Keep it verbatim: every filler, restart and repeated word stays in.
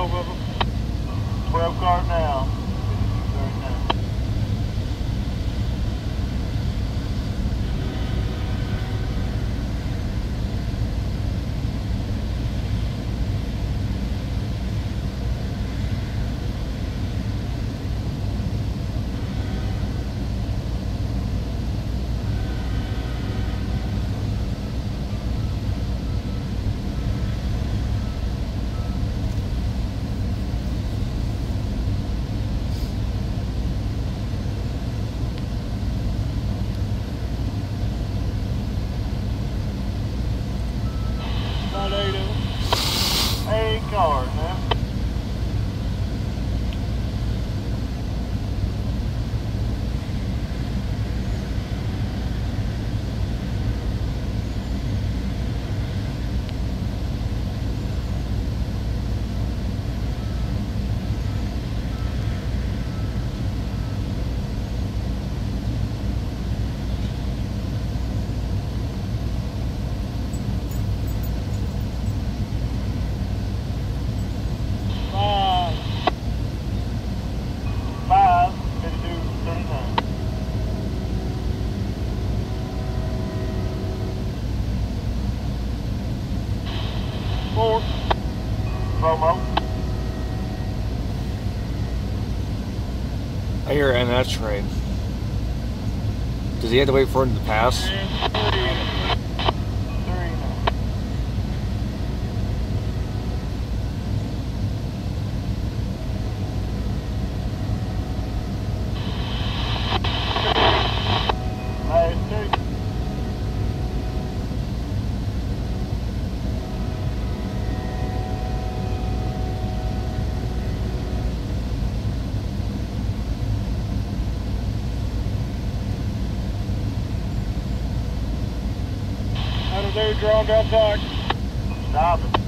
twelve of them. twelve cars now. About eight of them. Eight cars now. Four. Promo. I hear an N S train. Does he have to wait for it to pass? And three. Three now. Last two. That'll do, drawn down tight. Stop it.